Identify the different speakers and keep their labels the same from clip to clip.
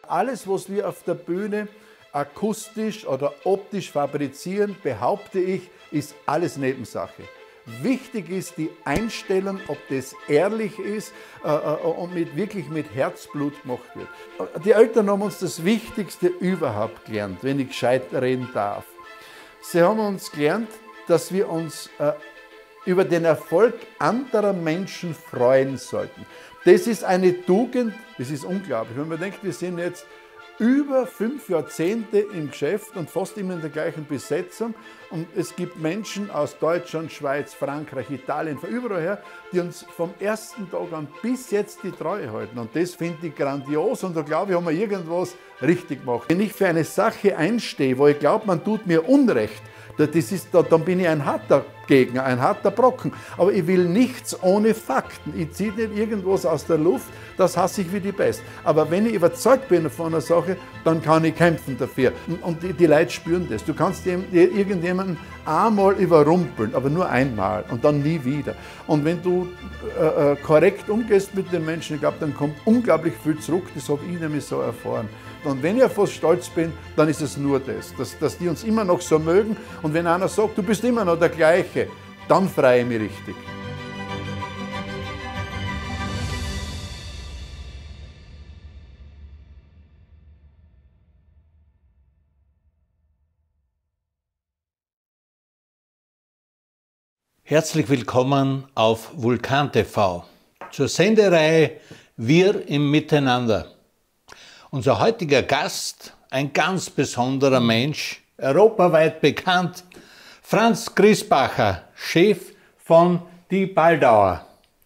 Speaker 1: Alles, was wir auf der Bühne akustisch oder optisch fabrizieren, behaupte ich, ist alles Nebensache. Wichtig ist die Einstellung, ob das ehrlich ist und wirklich mit Herzblut gemacht wird. Die Eltern haben uns das Wichtigste überhaupt gelernt, wenn ich gescheit reden darf. Sie haben uns gelernt, dass wir uns über den Erfolg anderer Menschen freuen sollten. Das ist eine Tugend, das ist unglaublich. Wenn man denkt, wir sind jetzt über 5 Jahrzehnte im Geschäft und fast immer in der gleichen Besetzung. Und es gibt Menschen aus Deutschland, Schweiz, Frankreich, Italien, von überall her, die uns vom ersten Tag an bis jetzt die Treue halten. Und das finde ich grandios und da glaube ich, haben wir irgendwas richtig gemacht. Wenn ich für eine Sache einstehe, wo ich glaube, man tut mir Unrecht, dann bin ich ein harter Gegner, ein harter Brocken. Aber ich will nichts ohne Fakten. Ich ziehe nicht irgendwas aus der Luft, das hasse ich wie die Pest. Aber wenn ich überzeugt bin von einer Sache, dann kann ich kämpfen dafür. Und die Leute spüren das. Du kannst irgendjemanden einmal überrumpeln, aber nur einmal und dann nie wieder. Und wenn du korrekt umgehst mit den Menschen, ich glaube, dann kommt unglaublich viel zurück. Das habe ich nämlich so erfahren. Und wenn ich auf was stolz bin, dann ist es nur das, dass die uns immer noch so mögen. Und wenn einer sagt, du bist immer noch der Gleiche, dann freue ich mich richtig.
Speaker 2: Herzlich willkommen auf Vulkan TV zur Sendereihe Wir im Miteinander. Unser heutiger Gast, ein ganz besonderer Mensch, europaweit bekannt, Franz Griesbacher, Chef von Die Baldauer.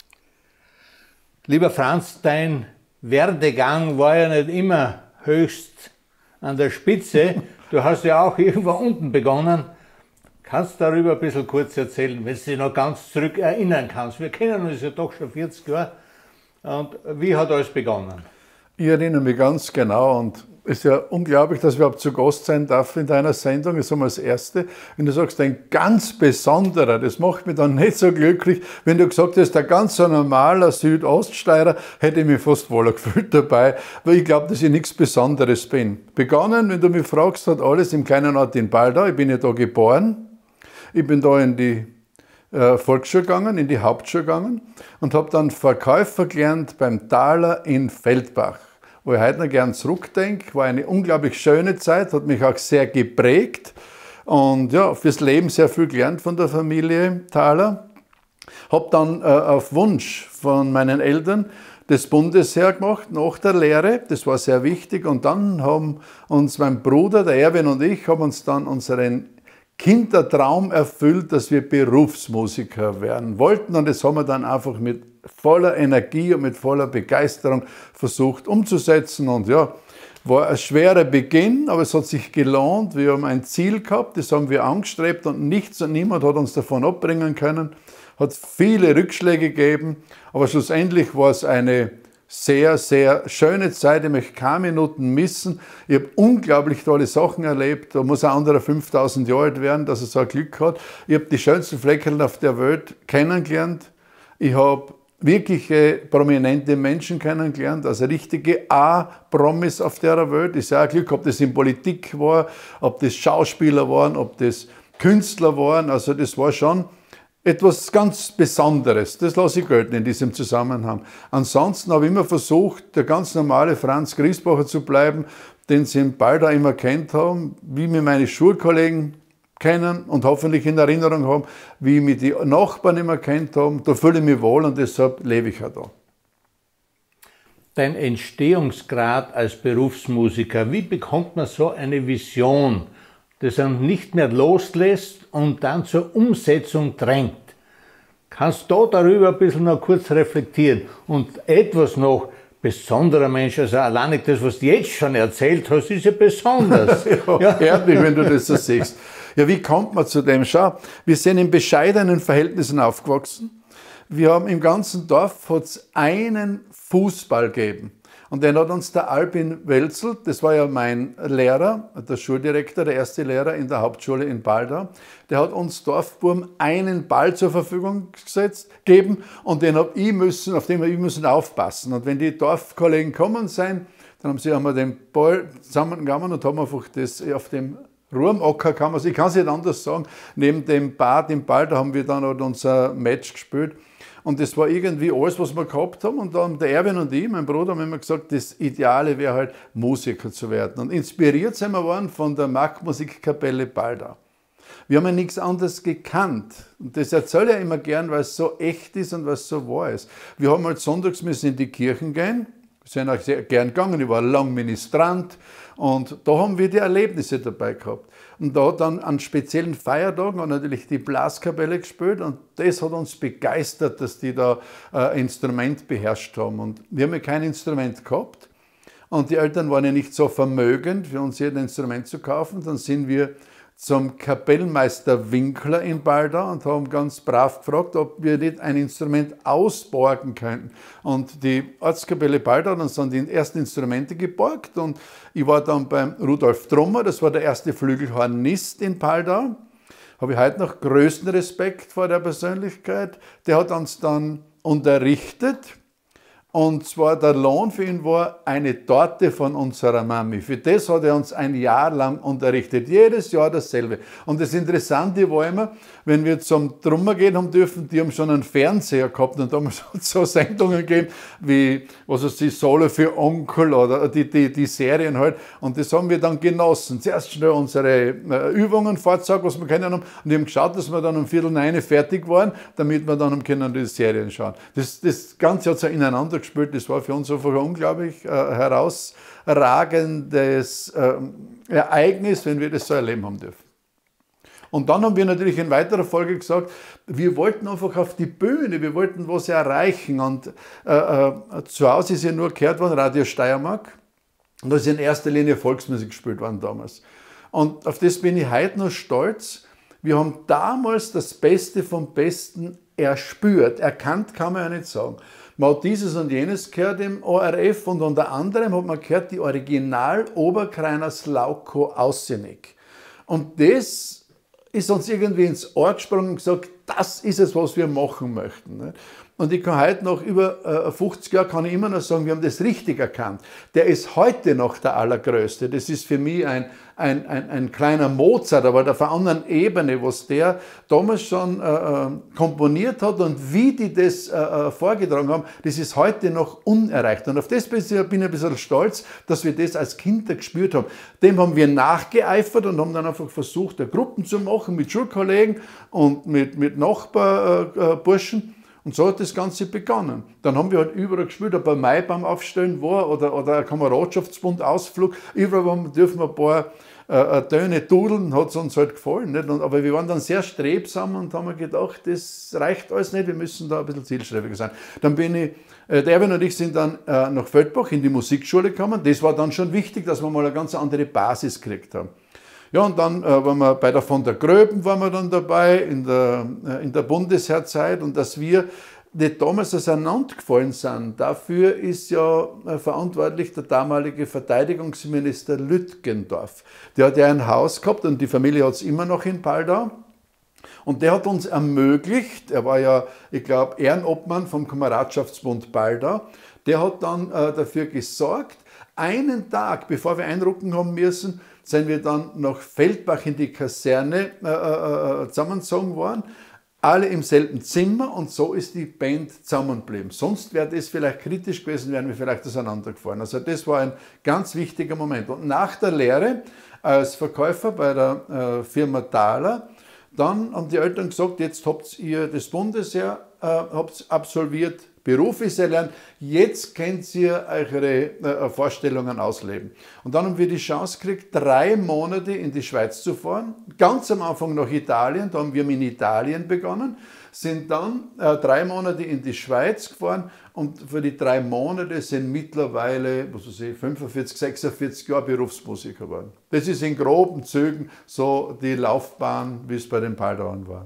Speaker 2: Lieber Franz, dein Werdegang war ja nicht immer höchst an der Spitze. Du hast ja auch irgendwo unten begonnen. Kannst du darüber ein bisschen kurz erzählen, wenn du dich noch ganz zurück erinnern kannst? Wir kennen uns ja doch schon 40 Jahre. Und wie hat alles begonnen?
Speaker 1: Ich erinnere mich ganz genau und es ist ja unglaublich, dass ich überhaupt zu Gast sein darf in deiner Sendung. Das ist einmal das Erste. Wenn du sagst, ein ganz besonderer, das macht mich dann nicht so glücklich. Wenn du gesagt hast, ein ganz so normaler Südoststeirer, hätte ich mich fast wohler gefühlt dabei, weil ich glaube, dass ich nichts Besonderes bin. Begonnen, wenn du mich fragst, hat alles im kleinen Ort in Baldau. Ich bin ja da geboren. Ich bin da in die Volksschule gegangen, in die Hauptschule gegangen und habe dann Verkäufer gelernt beim Thaler in Feldbach. Wo ich heute noch gern zurückdenke, war eine unglaublich schöne Zeit, hat mich auch sehr geprägt und ja, fürs Leben sehr viel gelernt von der Familie Thaler. Habe dann auf Wunsch von meinen Eltern das Bundesheer gemacht, nach der Lehre, das war sehr wichtig und dann haben uns mein Bruder, der Erwin und ich, haben uns dann unseren Kindertraum erfüllt, dass wir Berufsmusiker werden wollten und das haben wir dann einfach mit voller Energie und mit voller Begeisterung versucht umzusetzen und ja, war ein schwerer Beginn, aber es hat sich gelohnt. Wir haben ein Ziel gehabt, das haben wir angestrebt und nichts und niemand hat uns davon abbringen können. Hat viele Rückschläge gegeben, aber schlussendlich war es eine sehr, sehr schöne Zeit. Ich möchte keine Minuten missen. Ich habe unglaublich tolle Sachen erlebt. Da muss ein anderer 5000 Jahre alt werden, dass er so ein Glück hat. Ich habe die schönsten Flecken auf der Welt kennengelernt. Ich habe wirkliche prominente Menschen kennengelernt, also richtige A-Promis auf der Welt. Ich sage Glück, ob das in Politik war, ob das Schauspieler waren, ob das Künstler waren. Also das war schon etwas ganz Besonderes. Das lasse ich gelten in diesem Zusammenhang. Ansonsten habe ich immer versucht, der ganz normale Franz Griesbacher zu bleiben, den Sie in Baldau immer kennt haben, wie mir meine Schulkollegen kennen und hoffentlich in Erinnerung haben, wie mich die Nachbarn immer kennt haben. Da fühle ich mich wohl und deshalb lebe ich auch da.
Speaker 2: Dein Entstehungsgrad als Berufsmusiker, wie bekommt man so eine Vision, das einen nicht mehr loslässt und dann zur Umsetzung drängt? Kannst du darüber ein bisschen noch kurz reflektieren? Und etwas noch, besonderer Mensch, also allein das, was du jetzt schon erzählt hast, ist ja besonders.
Speaker 1: Ja, ehrlich, wenn du das so siehst. Ja, wie kommt man zu dem? Schau, wir sind in bescheidenen Verhältnissen aufgewachsen. Wir haben im ganzen Dorf hat's einen Fußball gegeben. Und den hat uns der Albin Welzel, das war ja mein Lehrer, der Schuldirektor, der erste Lehrer in der Hauptschule in Baldau, der hat uns Dorfbuben einen Ball zur Verfügung gegeben und auf den habe ich müssen aufpassen. Und wenn die Dorfkollegen kommen sind, Dann haben wir den Ball zusammengenommen und haben einfach das auf dem Ruhmacker, ich kann es nicht anders sagen, neben dem Bad im Ball, da haben wir dann halt unser Match gespielt. Und das war irgendwie alles, was wir gehabt haben. Und dann der Erwin und ich, mein Bruder, haben immer gesagt, das Ideale wäre halt, Musiker zu werden. Und inspiriert sind wir worden von der Marktmusikkapelle Baldau. Wir haben ja nichts anderes gekannt. Und das erzähle ich immer gern, weil es so echt ist und weil es so wahr ist. Wir haben halt sonntags müssen in die Kirchen gehen. Wir sind auch sehr gern gegangen. Ich war lang Ministrant. Und da haben wir die Erlebnisse dabei gehabt. Und da hat dann an speziellen Feiertagen hat natürlich die Blaskapelle gespielt. Und das hat uns begeistert, dass die da ein Instrument beherrscht haben. Und wir haben ja kein Instrument gehabt. Und die Eltern waren ja nicht so vermögend, für uns hier ein Instrument zu kaufen. Dann sind wir zum Kapellmeister Winkler in Baldau und haben ganz brav gefragt, ob wir nicht ein Instrument ausborgen könnten. Und die Ortskapelle Baldau hat uns dann die ersten Instrumente geborgt und ich war dann beim Rudolf Trummer, das war der erste Flügelhornist in Baldau. Habe ich heute noch größten Respekt vor der Persönlichkeit. Der hat uns dann unterrichtet. Und zwar der Lohn für ihn war eine Torte von unserer Mami. Für das hat er uns ein Jahr lang unterrichtet. Jedes Jahr dasselbe. Und das Interessante war immer, wenn wir zum Trummer gehen haben dürfen, die haben schon einen Fernseher gehabt und da haben so Sendungen gegeben wie, was weiß ich, Solo für Onkel oder die Serien halt. Und das haben wir dann genossen. Zuerst schnell unsere Übungen vorgezeigt, was wir kennen haben. Und wir haben geschaut, dass wir dann um 8:45 fertig waren, damit wir dann die Serien schauen. Das Ganze hat so ineinander gespielt. Das war für uns einfach ein unglaublich herausragendes Ereignis, wenn wir das so erleben haben dürfen. Und dann haben wir natürlich in weiterer Folge gesagt, wir wollten einfach auf die Bühne, wir wollten was erreichen. Und zu Hause ist ja nur gehört worden, Radio Steiermark. Und da ist in erster Linie Volksmusik gespielt worden damals. Und auf das bin ich heute noch stolz. Wir haben damals das Beste vom Besten erspürt. Erkannt kann man ja nicht sagen. Man hat dieses und jenes gehört im ORF und unter anderem hat man gehört die Original Oberkrainers Lauko Ausenig. Und das ist uns irgendwie ins Ohr gesprungen und gesagt, das ist es, was wir machen möchten. Und ich kann heute nach über 50 Jahren kann ich immer noch sagen, wir haben das richtig erkannt. Der ist heute noch der Allergrößte. Das ist für mich ein kleiner Mozart, aber auf einer anderen Ebene, was der damals schon komponiert hat und wie die das vorgetragen haben, das ist heute noch unerreicht. Und auf das bin ich ein bisschen stolz, dass wir das als Kinder gespürt haben. Dem haben wir nachgeeifert und haben dann einfach versucht, Gruppen zu machen mit Schulkollegen und mit Nachbarburschen. Und so hat das Ganze begonnen. Dann haben wir halt überall gespielt, ob ein Maibaum aufstellen war oder ein Kameradschaftsbund-Ausflug. Überall dürfen wir ein paar Töne dudeln, hat es uns halt gefallen. Nicht? Aber wir waren dann sehr strebsam und haben gedacht, das reicht alles nicht, wir müssen da ein bisschen zielstrebiger sein. Dann der Erwin und ich sind dann nach Feldbach in die Musikschule gekommen. Das war dann schon wichtig, dass wir mal eine ganz andere Basis gekriegt haben. Ja, und dann waren wir bei der von der Gröben waren wir dann dabei, in der Bundesheerzeit. Und dass wir nicht damals auseinandergefallen sind, dafür ist ja verantwortlich der damalige Verteidigungsminister Lütgendorf. Der hat ja ein Haus gehabt und die Familie hat es immer noch in Baldau. Und der hat uns ermöglicht, er war ja, ich glaube, Ehrenobmann vom Kameradschaftsbund Baldau, der hat dann dafür gesorgt, einen Tag, bevor wir einrücken haben müssen, sind wir dann nach Feldbach in die Kaserne zusammengezogen worden, alle im selben Zimmer und so ist die Band zusammengeblieben. Sonst wäre das vielleicht kritisch gewesen, wären wir vielleicht auseinandergefahren. Also das war ein ganz wichtiger Moment. Und nach der Lehre als Verkäufer bei der Firma Thaler, dann haben die Eltern gesagt, jetzt habt ihr das Bundesheer absolviert, Beruf ist erlernt, jetzt könnt ihr eure Vorstellungen ausleben. Und dann haben wir die Chance gekriegt, 3 Monate in die Schweiz zu fahren, ganz am Anfang nach Italien, da haben wir in Italien begonnen, sind dann 3 Monate in die Schweiz gefahren und für die 3 Monate sind mittlerweile, 45, 46 Jahre Berufsmusiker geworden. Das ist in groben Zügen so die Laufbahn, wie es bei den Baldauern war.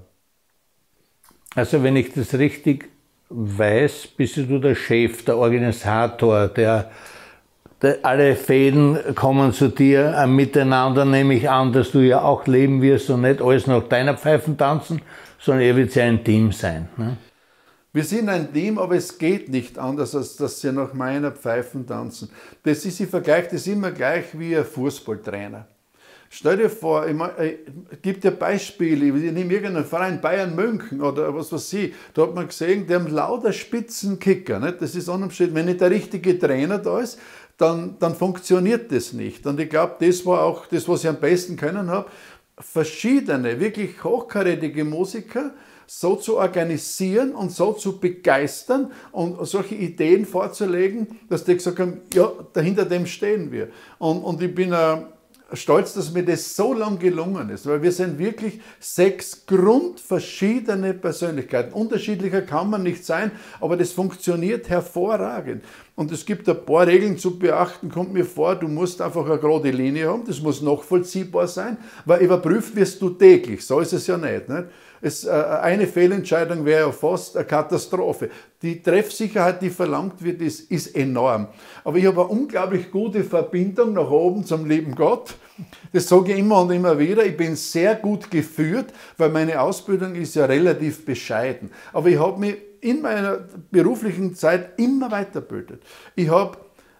Speaker 2: Also wenn ich das richtig weiß, bist du der Chef, der Organisator, der alle Fäden kommen zu dir miteinander, nehme ich an, dass du ja auch leben wirst und nicht alles nach deiner Pfeifen tanzen, sondern ihr wird ja ein Team sein. Ne?
Speaker 1: Wir sind ein Team, aber es geht nicht anders, als dass sie nach meiner Pfeifen tanzen. Das ist, ich vergleiche das immer gleich wie ein Fußballtrainer. Stell dir vor, es gibt ja Beispiele, ich nehme irgendeinen Verein, Bayern München oder was weiß ich, da hat man gesehen, die haben lauter Spitzenkicker, nicht? Das ist unumstritten. Wenn nicht der richtige Trainer da ist, dann funktioniert das nicht. Und ich glaube, das war auch das, was ich am besten können habe, verschiedene, wirklich hochkarätige Musiker so zu organisieren und so zu begeistern und solche Ideen vorzulegen, dass die gesagt haben, ja, dahinter dem stehen wir. Und ich bin stolz, dass mir das so lang gelungen ist, weil wir sind wirklich 6 grundverschiedene Persönlichkeiten. Unterschiedlicher kann man nicht sein, aber das funktioniert hervorragend. Und es gibt ein paar Regeln zu beachten, kommt mir vor, du musst einfach eine gerade Linie haben, das muss nachvollziehbar sein, weil überprüft wirst du täglich, so ist es ja nicht. Eine Fehlentscheidung wäre ja fast eine Katastrophe. Die Treffsicherheit, die verlangt wird, ist enorm. Aber ich habe eine unglaublich gute Verbindung nach oben zum lieben Gott. Das sage ich immer und immer wieder. Ich bin sehr gut geführt, weil meine Ausbildung ist ja relativ bescheiden. Aber ich habe mich in meiner beruflichen Zeit immer weitergebildet. Ich habe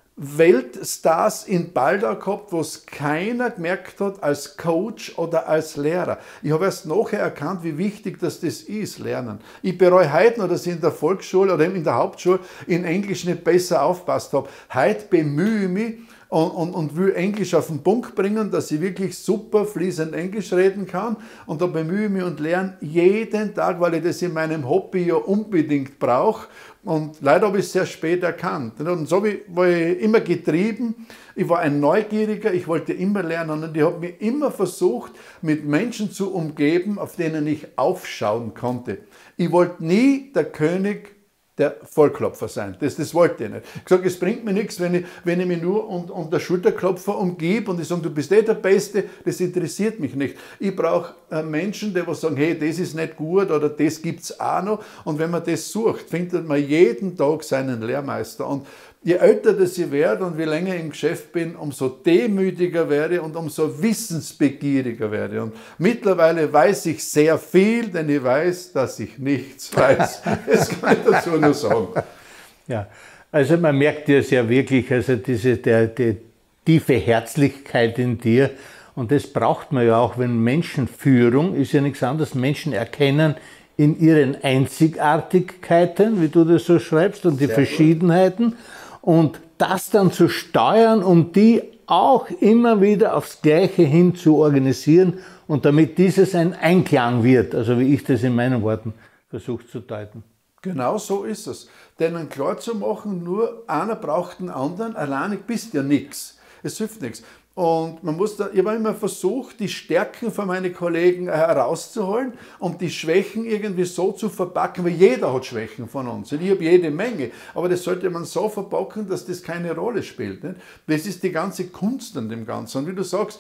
Speaker 1: Weltstars in Baldau gehabt, was keiner gemerkt hat als Coach oder als Lehrer. Ich habe erst nachher erkannt, wie wichtig das ist, Lernen. Ich bereue heute noch, dass ich in der Volksschule oder in der Hauptschule in Englisch nicht besser aufgepasst habe. Heute bemühe ich mich und will Englisch auf den Punkt bringen, dass ich wirklich super fließend Englisch reden kann. Und da bemühe ich mich und lerne jeden Tag, weil ich das in meinem Hobby ja unbedingt brauche. Und leider habe ich es sehr spät erkannt. Und so war ich immer getrieben. Ich war ein Neugieriger, ich wollte immer lernen und ich habe mich immer versucht, mit Menschen zu umgeben, auf denen ich aufschauen konnte. Ich wollte nie der König der Vollklopfer sein. Das wollte ich nicht. Ich habe gesagt, es bringt mir nichts, wenn ich mich nur unter Schulterklopfer umgebe und ich sage, du bist der Beste, das interessiert mich nicht. Ich brauche Menschen, die sagen, hey, das ist nicht gut oder das gibt es auch noch. Und wenn man das sucht, findet man jeden Tag seinen Lehrmeister. Und je älter das ich werde und wie länger ich im Geschäft bin, umso demütiger werde und umso wissensbegieriger werde. Und mittlerweile weiß ich sehr viel, denn ich weiß, dass ich nichts weiß. Das kann ich dazu nur sagen.
Speaker 2: Ja, also man merkt dir sehr wirklich, also die tiefe Herzlichkeit in dir. Und das braucht man ja auch, wenn Menschenführung ist ja nichts anderes. Menschen erkennen in ihren Einzigartigkeiten, wie du das so schreibst, und die sehr Verschiedenheiten. Gut. Und das dann zu steuern, um die auch immer wieder aufs Gleiche hin zu organisieren und damit dieses ein Einklang wird, also wie ich das in meinen Worten versuche zu deuten.
Speaker 1: Genau so ist es. Denen klar zu machen, nur einer braucht den anderen, alleine bist ja nichts. Es hilft nichts. Und ich habe immer versucht, die Stärken von meinen Kollegen herauszuholen und die Schwächen irgendwie so zu verpacken, weil jeder hat Schwächen von uns. Und ich habe jede Menge. Aber das sollte man so verpacken, dass das keine Rolle spielt. Nicht? Das ist die ganze Kunst an dem Ganzen. Und wie du sagst,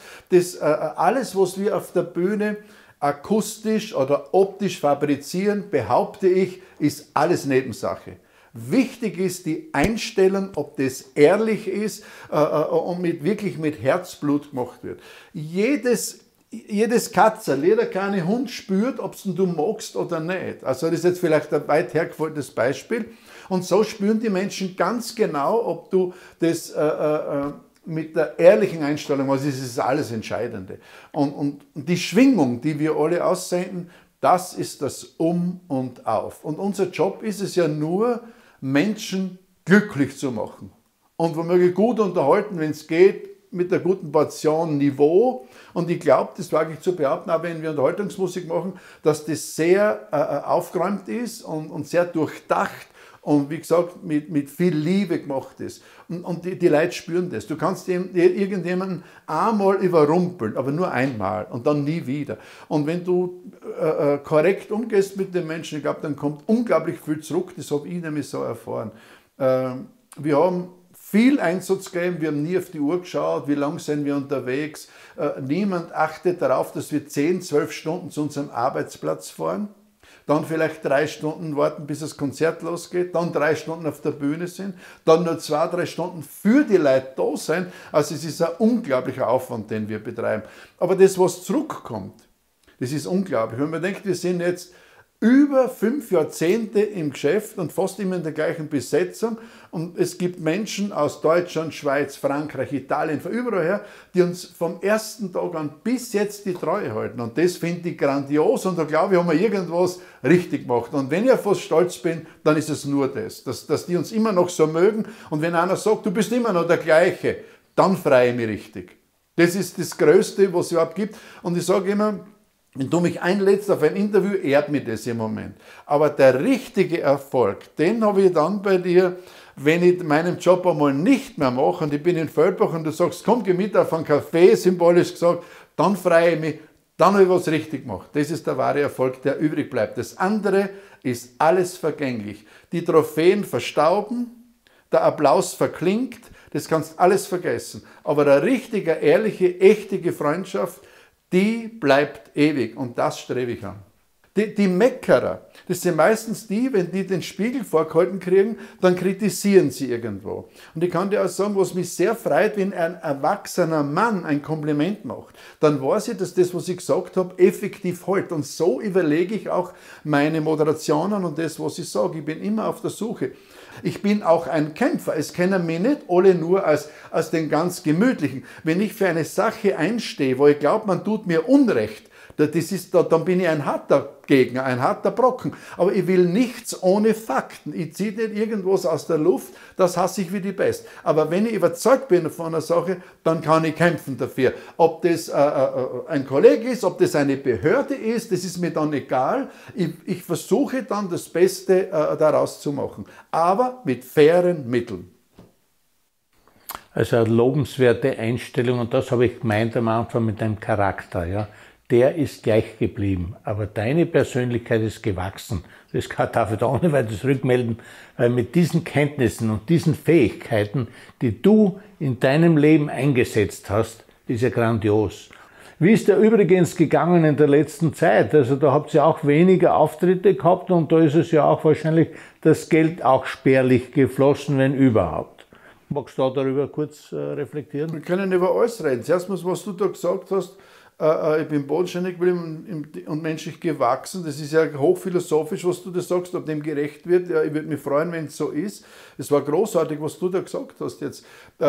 Speaker 1: alles, was wir auf der Bühne akustisch oder optisch fabrizieren, behaupte ich, ist alles Nebensache. Wichtig ist die Einstellung, ob das ehrlich ist und wirklich mit Herzblut gemacht wird. Jedes Katzel, jeder kleine Hund spürt, ob du magst oder nicht. Also das ist jetzt vielleicht ein weit hergeholtes Beispiel. Und so spüren die Menschen ganz genau, ob du das mit der ehrlichen Einstellung, was ist alles Entscheidende. Und die Schwingung, die wir alle aussenden, das ist das Um und Auf. Und unser Job ist es ja nur, Menschen glücklich zu machen. Und womöglich gut unterhalten, wenn es geht, mit einer guten Portion Niveau. Und ich glaube, das wage ich zu behaupten, auch wenn wir Unterhaltungsmusik machen, dass das sehr aufgeräumt ist und sehr durchdacht und wie gesagt, mit viel Liebe gemacht ist. Und die Leute spüren das. Du kannst irgendjemanden einmal überrumpeln, aber nur einmal und dann nie wieder. Und wenn du korrekt umgehst mit den Menschen, ich glaube, dann kommt unglaublich viel zurück. Das habe ich nämlich so erfahren. Wir haben viel Einsatz gegeben, wir haben nie auf die Uhr geschaut, wie lange sind wir unterwegs. Niemand achtet darauf, dass wir 10, 12 Stunden zu unserem Arbeitsplatz fahren. Dann vielleicht 3 Stunden warten, bis das Konzert losgeht, dann 3 Stunden auf der Bühne sind, dann nur 2, 3 Stunden für die Leute da sein. Also es ist ein unglaublicher Aufwand, den wir betreiben. Aber das, was zurückkommt, das ist unglaublich. Wenn man denkt, wir sind jetzt über 5 Jahrzehnte im Geschäft und fast immer in der gleichen Besetzung. Und es gibt Menschen aus Deutschland, Schweiz, Frankreich, Italien, von überall her, die uns vom ersten Tag an bis jetzt die Treue halten. Und das finde ich grandios und da glaube ich, haben wir irgendwas richtig gemacht. Und wenn ich auf was stolz bin, dann ist es nur das, dass die uns immer noch so mögen. Und wenn einer sagt, du bist immer noch der Gleiche, dann freue ich mich richtig. Das ist das Größte, was es überhaupt gibt. Und ich sage immer, wenn du mich einlädst auf ein Interview, ehrt mich das im Moment. Aber der richtige Erfolg, den habe ich dann bei dir, wenn ich meinen Job einmal nicht mehr mache und ich bin in Feldbach und du sagst, komm, geh mit auf einen Kaffee, symbolisch gesagt, dann freue ich mich, dann habe ich was richtig gemacht. Das ist der wahre Erfolg, der übrig bleibt. Das andere ist alles vergänglich. Die Trophäen verstauben, der Applaus verklingt, das kannst alles vergessen. Aber eine richtige, ehrliche, echte Freundschaft, die bleibt ewig und das strebe ich an. Die Meckerer, das sind meistens die, wenn die den Spiegel vorgehalten kriegen, dann kritisieren sie irgendwo. Und ich kann dir auch sagen, was mich sehr freut, wenn ein erwachsener Mann ein Kompliment macht, dann weiß ich, dass das, was ich gesagt habe, effektiv hält. Und so überlege ich auch meine Moderationen und das, was ich sage. Ich bin immer auf der Suche. Ich bin auch ein Kämpfer. Es kennen mich nicht alle nur als den ganz Gemütlichen. Wenn ich für eine Sache einstehe, wo ich glaube, man tut mir Unrecht, dann bin ich ein harter Gegner, ein harter Brocken. Aber ich will nichts ohne Fakten. Ich ziehe nicht irgendwas aus der Luft, das hasse ich wie die Pest. Aber wenn ich überzeugt bin von einer Sache, dann kann ich kämpfen dafür. Ob das ein Kollege ist, ob das eine Behörde ist, das ist mir dann egal. Ich versuche dann das Beste daraus zu machen. Aber mit fairen Mitteln.
Speaker 2: Also eine lobenswerte Einstellung und das habe ich gemeint am Anfang mit deinem Charakter. Ja. Der ist gleich geblieben, aber deine Persönlichkeit ist gewachsen. Das darf ich da ohne weiteres rückmelden, weil mit diesen Kenntnissen und diesen Fähigkeiten, die du in deinem Leben eingesetzt hast, ist ja grandios. Wie ist der übrigens gegangen in der letzten Zeit? Also da habt ihr auch weniger Auftritte gehabt und da ist es ja auch wahrscheinlich das Geld auch spärlich geflossen, wenn überhaupt. Magst du darüber kurz reflektieren?
Speaker 1: Wir können über alles reden. Zuerst mal, was du da gesagt hast, ich bin bodenständig geblieben und menschlich gewachsen. Das ist ja hochphilosophisch, was du da sagst, ob dem gerecht wird. Ja, ich würde mich freuen, wenn es so ist. Es war großartig, was du da gesagt hast jetzt.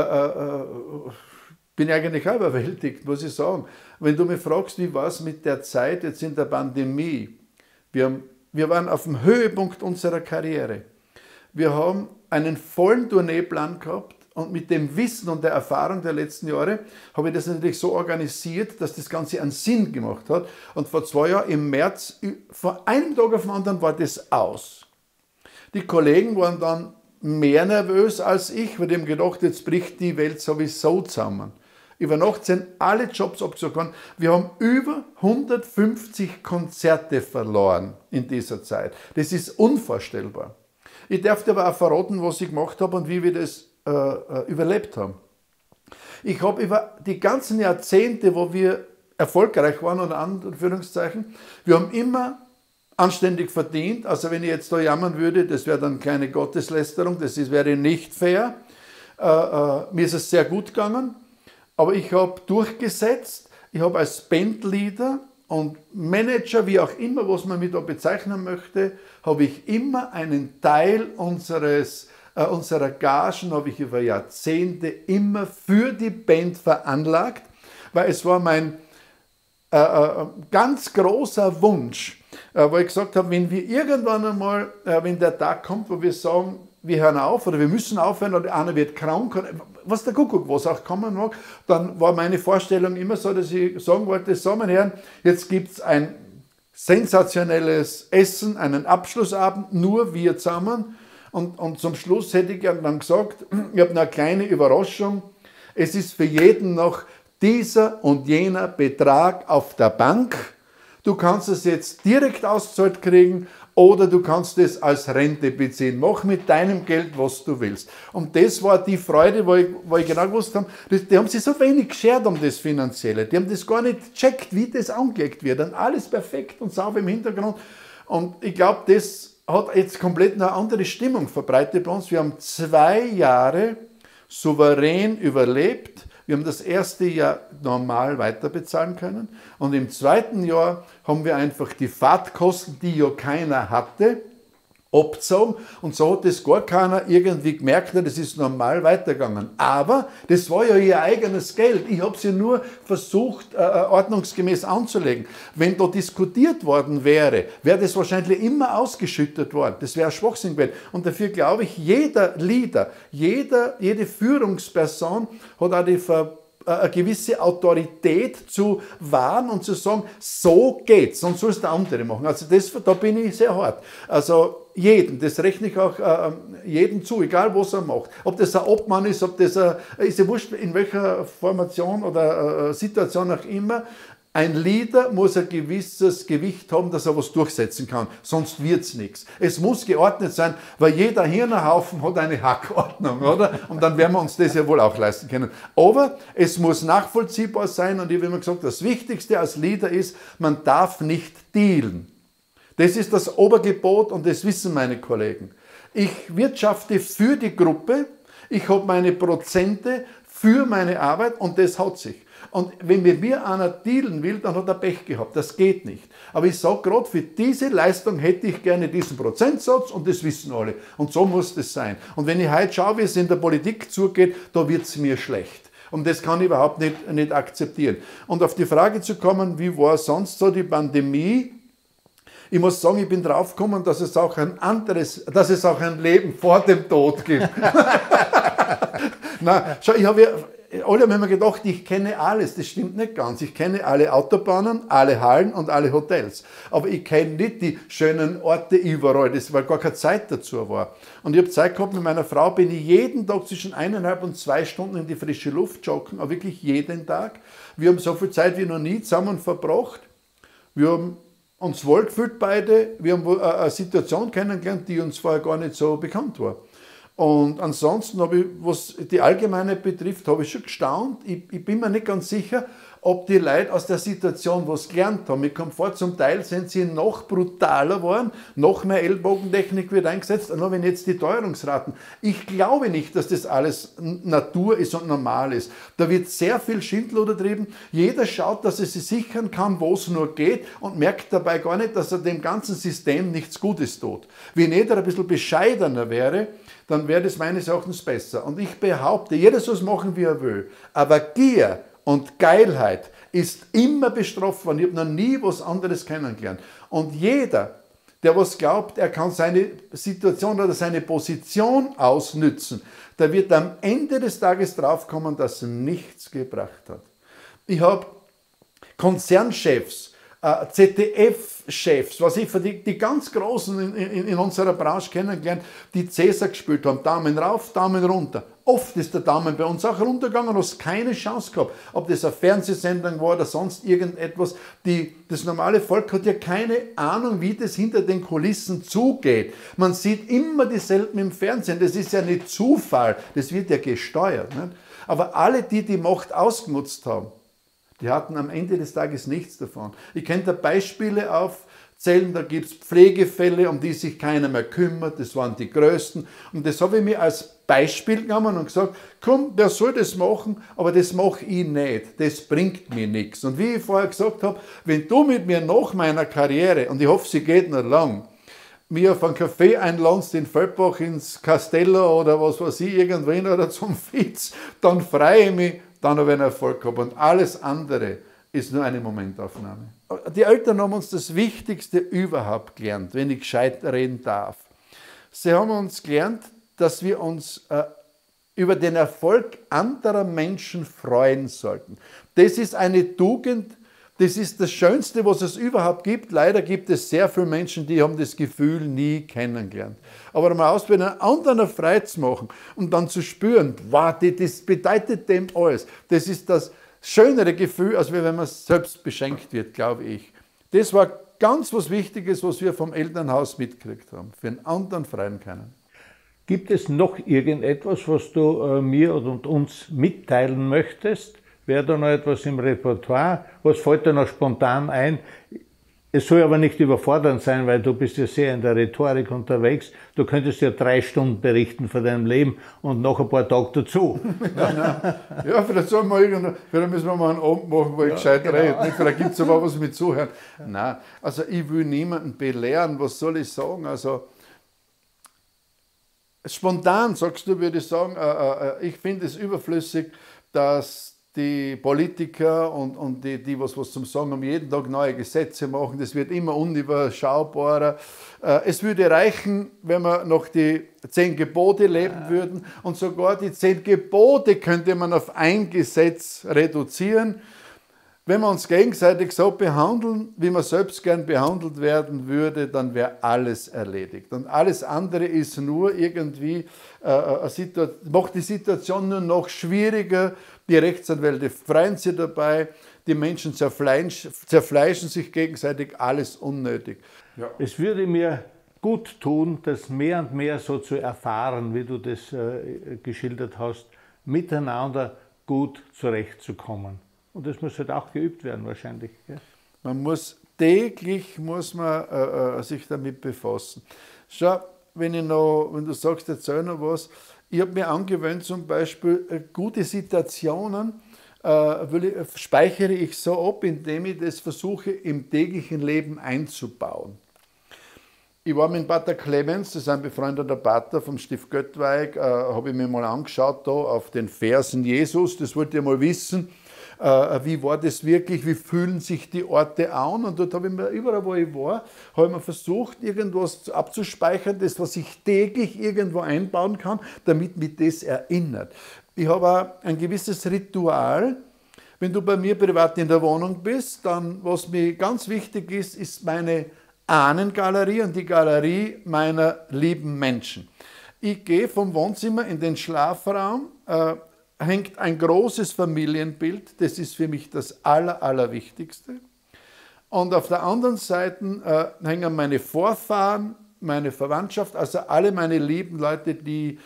Speaker 1: Bin eigentlich auch überwältigt, muss ich sagen. Wenn du mich fragst, wie war es mit der Zeit jetzt in der Pandemie? Wir waren auf dem Höhepunkt unserer Karriere. Wir haben einen vollen Tourneeplan gehabt. Und mit dem Wissen und der Erfahrung der letzten Jahre habe ich das natürlich so organisiert, dass das Ganze einen Sinn gemacht hat. Und vor 2 Jahren im März, von einem Tag auf den anderen war das aus. Die Kollegen waren dann mehr nervös als ich, weil die haben gedacht, jetzt bricht die Welt sowieso zusammen. Über Nacht sind alle Jobs abgesagt worden. Wir haben über 150 Konzerte verloren in dieser Zeit. Das ist unvorstellbar. Ich darf dir aber auch verraten, was ich gemacht habe und wie wir das überlebt haben. Ich habe über die ganzen Jahrzehnte, wo wir erfolgreich waren, unter Anführungszeichen, wir haben immer anständig verdient. Also wenn ich jetzt da jammern würde, das wäre dann keine Gotteslästerung, wäre nicht fair. Mir ist es sehr gut gegangen, aber ich habe durchgesetzt. Ich habe als Bandleader und Manager, wie auch immer, was man mich da bezeichnen möchte, habe ich immer einen Teil unserer Gagen habe ich über Jahrzehnte immer für die Band veranlagt, weil es war mein ganz großer Wunsch, wo ich gesagt habe, wenn wir irgendwann einmal, wenn der Tag kommt, wo wir sagen, wir hören auf oder wir müssen aufhören oder einer wird krank, was der Kuckuck, was auch kommen mag, dann war meine Vorstellung immer so, dass ich sagen wollte, so meine Herren, jetzt gibt es ein sensationelles Essen, einen Abschlussabend, nur wir zusammen. Und zum Schluss hätte ich dann gesagt, ich habe noch eine kleine Überraschung, es ist für jeden noch dieser und jener Betrag auf der Bank. Du kannst es jetzt direkt ausgezahlt kriegen oder du kannst es als Rente beziehen. Mach mit deinem Geld, was du willst. Und das war die Freude, wo ich genau gewusst habe, die haben sich so wenig geschert um das Finanzielle. Die haben das gar nicht gecheckt, wie das angelegt wird. Und alles perfekt und sauber im Hintergrund. Und ich glaube, das hat jetzt komplett eine andere Stimmung verbreitet bei uns. Wir haben 2 Jahre souverän überlebt. Wir haben das erste Jahr normal weiter bezahlen können und im zweiten Jahr haben wir einfach die Fahrtkosten, die ja keiner hatte, abgezogen und so hat das gar keiner irgendwie gemerkt, das ist normal weitergegangen. Aber das war ja ihr eigenes Geld. Ich habe sie nur versucht, ordnungsgemäß anzulegen. Wenn da diskutiert worden wäre, wäre das wahrscheinlich immer ausgeschüttet worden. Das wäre Schwachsinn gewesen. Und dafür glaube ich, jeder Leader, jede Führungsperson hat auch eine gewisse Autorität zu wahren und zu sagen, so geht's, sonst soll es der andere machen. Also da bin ich sehr hart. Also jeden, das rechne ich auch jedem zu, egal was er macht. Ob das ein Obmann ist, ob das ist ja wurscht, in welcher Formation oder Situation auch immer. Ein Leader muss ein gewisses Gewicht haben, dass er was durchsetzen kann, sonst wird's nichts. Es muss geordnet sein, weil jeder Hirnerhaufen hat eine Hackordnung, oder? Und dann werden wir uns das ja wohl auch leisten können. Aber es muss nachvollziehbar sein und ich habe immer gesagt, das Wichtigste als Leader ist, man darf nicht dealen. Das ist das Obergebot und das wissen meine Kollegen. Ich wirtschafte für die Gruppe, ich habe meine Prozente für meine Arbeit und das hat sich. Und wenn mit mir einer dealen will, dann hat er Pech gehabt. Das geht nicht. Aber ich sage gerade, für diese Leistung hätte ich gerne diesen Prozentsatz und das wissen alle. Und so muss das sein. Und wenn ich heute schaue, wie es in der Politik zugeht, da wird es mir schlecht. Und das kann ich überhaupt nicht akzeptieren. Und auf die Frage zu kommen, wie war sonst so die Pandemie? Ich muss sagen, ich bin draufgekommen, dass es auch ein Leben vor dem Tod gibt. Na, schau, alle haben immer gedacht, ich kenne alles. Das stimmt nicht ganz. Ich kenne alle Autobahnen, alle Hallen und alle Hotels. Aber ich kenne nicht die schönen Orte überall, weil gar keine Zeit dazu war. Und ich habe Zeit gehabt, mit meiner Frau bin ich jeden Tag zwischen 1,5 und 2 Stunden in die frische Luft joggen, aber wirklich jeden Tag. Wir haben so viel Zeit wie noch nie zusammen verbracht. Wir haben uns wohl gefühlt beide. Wir haben eine Situation kennengelernt, die uns vorher gar nicht so bekannt war. Und ansonsten habe ich, was die Allgemeinheit betrifft, habe ich schon gestaunt. Ich bin mir nicht ganz sicher, ob die Leute aus der Situation was gelernt haben. Ich komme vor, zum Teil sind sie noch brutaler geworden, noch mehr Ellbogentechnik wird eingesetzt, und wenn jetzt die Teuerungsraten. Ich glaube nicht, dass das alles Natur ist und normal ist. Da wird sehr viel Schindluder getrieben. Jeder schaut, dass er sich sichern kann, wo es nur geht, und merkt dabei gar nicht, dass er dem ganzen System nichts Gutes tut. Wenn jeder ein bisschen bescheidener wäre, dann wäre das meines Erachtens besser. Und ich behaupte, jeder soll es machen, wie er will. Aber Gier und Geilheit ist immer bestraft worden. Ich habe noch nie was anderes kennengelernt. Und jeder, der was glaubt, er kann seine Situation oder seine Position ausnützen, der wird am Ende des Tages draufkommen, dass er nichts gebracht hat. Ich habe Konzernchefs, ZDF-Chefs, was ich für die ganz Großen in unserer Branche kennengelernt, die Cäsar gespielt haben, Daumen rauf, Daumen runter. Oft ist der Daumen bei uns auch runtergegangen, hast keine Chance gehabt. Ob das eine Fernsehsendung war oder sonst irgendetwas. Das normale Volk hat ja keine Ahnung, wie das hinter den Kulissen zugeht. Man sieht immer dieselben im Fernsehen. Das ist ja nicht Zufall, das wird ja gesteuert. Nicht? Aber alle, die Macht ausgenutzt haben, die hatten am Ende des Tages nichts davon. Ich könnte Beispiele aufzählen, da gibt es Pflegefälle, um die sich keiner mehr kümmert, das waren die größten. Und das habe ich mir als Beispiel genommen und gesagt, komm, wer soll das machen, aber das mache ich nicht, das bringt mir nichts. Und wie ich vorher gesagt habe, wenn du mit mir nach meiner Karriere, und ich hoffe, sie geht noch lang, mir auf einen Kaffee einladest in Feldbach ins Castello oder was weiß ich, irgendwohin oder zum Fitz, dann freue ich mich, dann habe ich einen Erfolg gehabt. Und alles andere ist nur eine Momentaufnahme. Die Eltern haben uns das Wichtigste überhaupt gelernt, wenn ich gescheit reden darf. Sie haben uns gelernt, dass wir uns über den Erfolg anderer Menschen freuen sollten. Das ist eine Tugend, das ist das Schönste, was es überhaupt gibt. Leider gibt es sehr viele Menschen, die haben das Gefühl nie kennengelernt. Aber mal aus, wenn einen anderen frei zu machen und dann zu spüren, wow, das bedeutet dem alles. Das ist das schönere Gefühl, als wenn man selbst beschenkt wird, glaube ich. Das war ganz was Wichtiges, was wir vom Elternhaus mitgekriegt haben. Für einen anderen freien können.
Speaker 2: Gibt es noch irgendetwas, was du mir und uns mitteilen möchtest? Wäre da noch etwas im Repertoire? Was fällt dir noch spontan ein? Es soll aber nicht überfordernd sein, weil du bist ja sehr in der Rhetorik unterwegs. Du könntest ja 3 Stunden berichten von deinem Leben und noch ein paar Tage dazu.
Speaker 1: Ja, vielleicht sollen wir vielleicht müssen wir mal einen Abend machen, wo ich gescheit rede. Nicht? Vielleicht gibt es aber was mit Zuhören. Nein, also ich will niemanden belehren, was soll ich sagen? Also spontan, sagst du, würde ich sagen, ich finde es überflüssig, dass die Politiker und die was zum Sagen haben, jeden Tag neue Gesetze machen. Das wird immer unüberschaubarer. Es würde reichen, wenn wir noch die 10 Gebote leben würden. Und sogar die 10 Gebote könnte man auf ein Gesetz reduzieren. Wenn wir uns gegenseitig so behandeln, wie man selbst gern behandelt werden würde, dann wäre alles erledigt. Und alles andere ist nur irgendwie, macht die Situation nur noch schwieriger. Die Rechtsanwälte freuen sich dabei, die Menschen zerfleischen sich gegenseitig, alles unnötig.
Speaker 2: Ja. Es würde mir gut tun, das mehr und mehr so zu erfahren, wie du das geschildert hast, miteinander gut zurechtzukommen. Und das muss halt auch geübt werden wahrscheinlich. Gell?
Speaker 1: Man muss täglich sich damit befassen. Schau, wenn du sagst, erzähl noch was, ich habe mir angewöhnt, zum Beispiel gute Situationen speichere ich so ab, indem ich das versuche, im täglichen Leben einzubauen. Ich war mit Pater Clemens, das ist ein befreundeter Pater vom Stift Göttweig, habe ich mir mal angeschaut da auf den Versen Jesus, das wollte ich mal wissen. Wie war das wirklich, wie fühlen sich die Orte an? Und dort habe ich mir, überall wo ich war, habe ich mir versucht, irgendwas abzuspeichern, das, was ich täglich irgendwo einbauen kann, damit mich das erinnert. Ich habe auch ein gewisses Ritual. Wenn du bei mir privat in der Wohnung bist, dann, was mir ganz wichtig ist, ist meine Ahnengalerie und die Galerie meiner lieben Menschen. Ich gehe vom Wohnzimmer in den Schlafraum, hängt ein großes Familienbild, das ist für mich das Allerwichtigste. Und auf der anderen Seite hängen meine Vorfahren, meine Verwandtschaft, also alle meine lieben Leute, die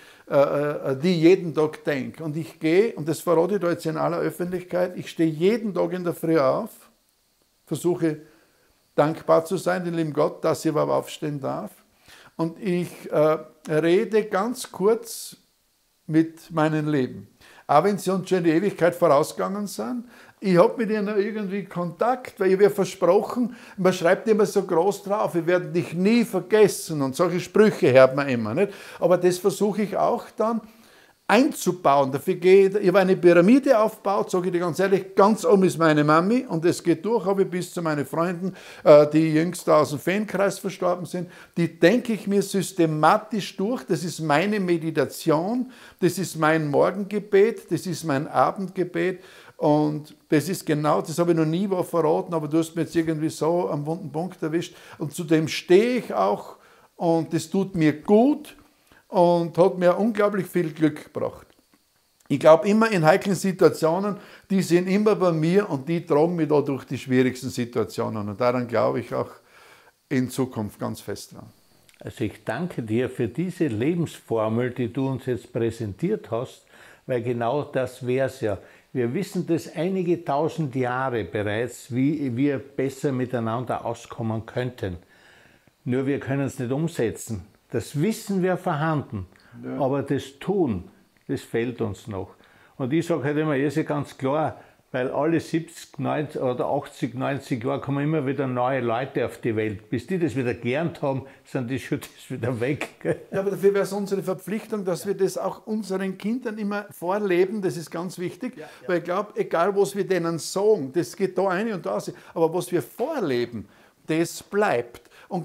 Speaker 1: jeden Tag denken. Und ich gehe, und das verrate ich da jetzt in aller Öffentlichkeit, ich stehe jeden Tag in der Früh auf, versuche dankbar zu sein, dem lieben Gott, dass ich überhaupt aufstehen darf. Und ich rede ganz kurz mit meinem Leben. Auch wenn sie uns schon in die Ewigkeit vorausgegangen sind. Ich habe mit ihnen irgendwie Kontakt, weil ich habe versprochen, man schreibt immer so groß drauf, wir werden dich nie vergessen und solche Sprüche hört man immer. Nicht? Aber das versuche ich auch dann einzubauen. Dafür ich habe eine Pyramide aufgebaut, sage ich dir ganz ehrlich, ganz oben ist meine Mami und es geht durch, habe ich bis zu meinen Freunden, die jüngst aus dem Fankreis verstorben sind, die denke ich mir systematisch durch, das ist meine Meditation, das ist mein Morgengebet, das ist mein Abendgebet und das ist genau, das habe ich noch nie wo verraten, aber du hast mir jetzt irgendwie so am wunden Punkt erwischt und zu dem stehe ich auch und das tut mir gut. Und hat mir unglaublich viel Glück gebracht. Ich glaube immer in heiklen Situationen, die sind immer bei mir und die tragen mich da durch die schwierigsten Situationen. Und daran glaube ich auch in Zukunft ganz fest dran.
Speaker 2: Also ich danke dir für diese Lebensformel, die du uns jetzt präsentiert hast, weil genau das wäre es ja. Wir wissen das einige tausend Jahre bereits, wie wir besser miteinander auskommen könnten. Nur wir können es nicht umsetzen. Das Wissen wäre vorhanden, ja. Aber das Tun, das fehlt uns noch. Und ich sage halt immer, ist ja ganz klar, weil alle 70, 90 oder 80, 90 Jahre kommen immer wieder neue Leute auf die Welt. Bis die das wieder gelernt haben, sind die schon wieder weg.
Speaker 1: Ja, aber dafür wäre es unsere Verpflichtung, dass wir das auch unseren Kindern immer vorleben, das ist ganz wichtig, weil ich glaube, egal was wir denen sagen, das geht da eine und da aus, aber was wir vorleben, das bleibt. Und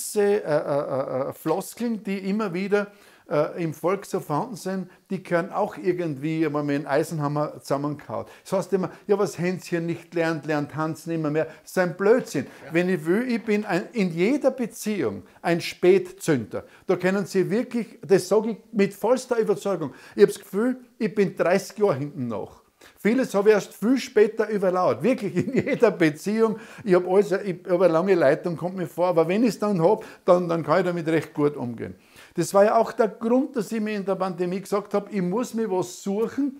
Speaker 1: gewisse Floskeln, die immer wieder im Volk so vorhanden sind, die können auch irgendwie einmal mit einem Eisenhammer zusammengehauen. Das heißt immer, ja, was Hänschen nicht lernt, lernt Hans nimmer mehr. Das ist ein Blödsinn. Ja. Wenn ich will, ich bin in jeder Beziehung ein Spätzünder. Da können Sie wirklich, das sage ich mit vollster Überzeugung, ich habe das Gefühl, ich bin 30 Jahre hinten nach. Vieles habe ich erst viel später überlaut. Wirklich in jeder Beziehung. Ich habe eine lange Leitung, kommt mir vor. Aber wenn ich es dann habe, dann kann ich damit recht gut umgehen. Das war ja auch der Grund, dass ich mir in der Pandemie gesagt habe, ich muss mir was suchen,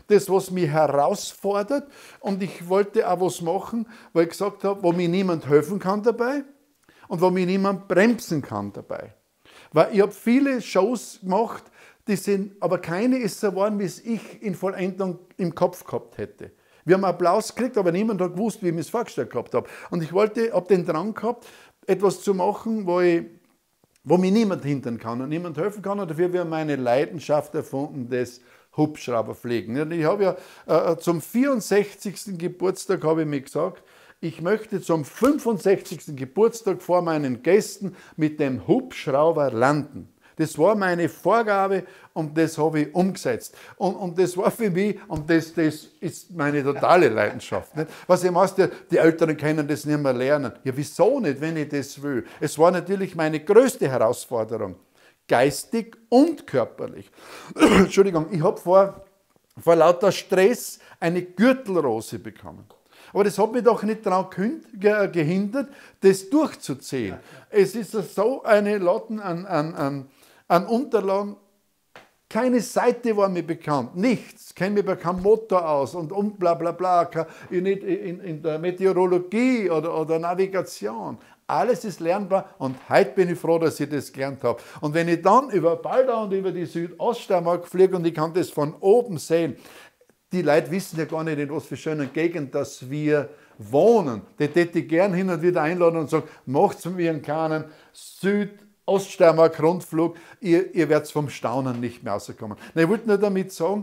Speaker 1: das, was mich herausfordert. Und ich wollte auch was machen, weil ich gesagt habe, wo mir niemand helfen kann dabei und wo mir niemand bremsen kann dabei. Weil ich habe viele Shows gemacht, aber keine ist so geworden, wie es ich in Vollendung im Kopf gehabt hätte. Wir haben Applaus gekriegt, aber niemand hat gewusst, wie ich mir es vorgestellt gehabt habe. Und ich habe den Drang gehabt, etwas zu machen, wo mir niemand hindern kann und niemand helfen kann. Und dafür habe ich meine Leidenschaft erfunden, das Hubschrauberfliegen. Ich habe ja zum 64. Geburtstag habe ich mir gesagt, ich möchte zum 65. Geburtstag vor meinen Gästen mit dem Hubschrauber landen. Das war meine Vorgabe und das habe ich umgesetzt. Und das war für mich, und das ist meine totale Leidenschaft. Nicht? Was ich meine, die Älteren können das nicht mehr lernen. Ja, wieso nicht, wenn ich das will? Es war natürlich meine größte Herausforderung, geistig und körperlich. Entschuldigung, ich habe vor lauter Stress eine Gürtelrose bekommen. Aber das hat mich doch nicht daran gehindert, das durchzuziehen. Es ist so eine Latten an Unterlagen. Keine Seite war mir bekannt, nichts. Kenne mir bei keinem Motor aus und bla bla bla, nicht in der Meteorologie oder Navigation. Alles ist lernbar und heute bin ich froh, dass ich das gelernt habe. Und wenn ich dann über Baldau und über die Südoststeiermark fliege und ich kann das von oben sehen, die Leute wissen ja gar nicht, in was für schönen Gegend, dass wir wohnen. Die hätte ich gern hin und wieder einladen und sagen, macht's mir einen kleinen Südoststeiermark-Rundflug, ihr werdet vom Staunen nicht mehr rauskommen. Ich wollte nur damit sagen,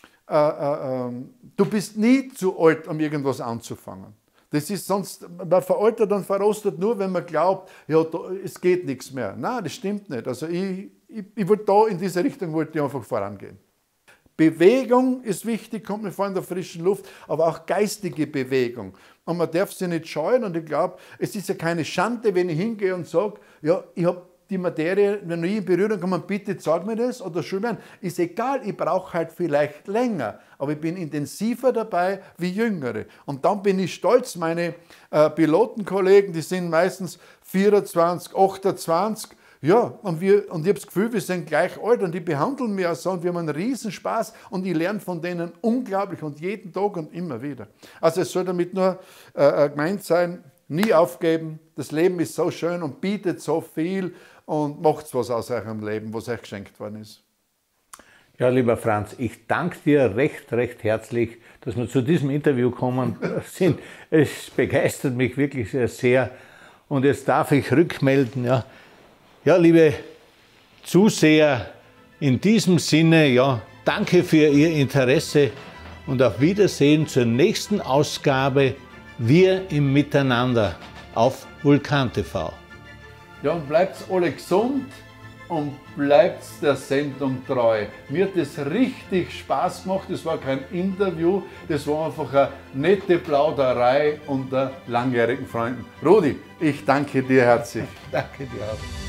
Speaker 1: du bist nie zu alt, um irgendwas anzufangen. Das ist sonst, man veraltet und verrostet nur, wenn man glaubt, ja, es geht nichts mehr. Nein, das stimmt nicht. Also ich wollte da in diese Richtung wollte ich einfach vorangehen. Bewegung ist wichtig, kommt mir vor in der frischen Luft, aber auch geistige Bewegung. Und man darf sie nicht scheuen und ich glaube, es ist ja keine Schande, wenn ich hingehe und sage, ja, ich habe die Materie, wenn ich in Berührung komme, bitte sag mir das oder schul mir an. Ist egal, ich brauche halt vielleicht länger, aber ich bin intensiver dabei wie Jüngere. Und dann bin ich stolz, meine Pilotenkollegen, die sind meistens 24, 28, ja, und ich habe das Gefühl, wir sind gleich alt und die behandeln mich auch so und wir haben einen Riesenspaß und ich lerne von denen unglaublich und jeden Tag und immer wieder. Also es soll damit nur gemeint sein, nie aufgeben, das Leben ist so schön und bietet so viel und macht was aus eurem Leben, was euch geschenkt worden ist.
Speaker 2: Ja, lieber Franz, ich danke dir recht herzlich, dass wir zu diesem Interview gekommen sind. Es begeistert mich wirklich sehr und jetzt darf ich rückmelden, ja, liebe Zuseher, in diesem Sinne, ja, danke für Ihr Interesse und auf Wiedersehen zur nächsten Ausgabe Wir im Miteinander auf Vulkan TV.
Speaker 1: Ja, und bleibt alle gesund und bleibt der Sendung treu. Mir hat es richtig Spaß gemacht, das war kein Interview, das war einfach eine nette Plauderei unter langjährigen Freunden. Rudi, ich danke dir herzlich.
Speaker 2: Danke dir auch.